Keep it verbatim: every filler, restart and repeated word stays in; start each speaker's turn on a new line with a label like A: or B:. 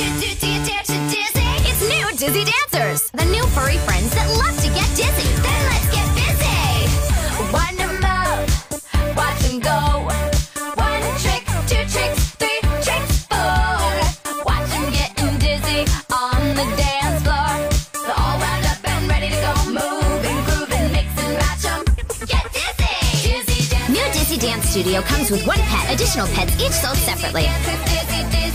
A: It's new Dizzy Dancers, the new furry friends that love to get dizzy. Then let's get busy. One move, watch and go. One trick, two tricks, three tricks, four. Watch them getting dizzy on the dance floor. They're all wound up and ready to go. Moving, grooving, mix and match 'em. Get dizzy. Dizzy Dance. New Dizzy Dance Studio comes with one pet, additional pets each sold separately.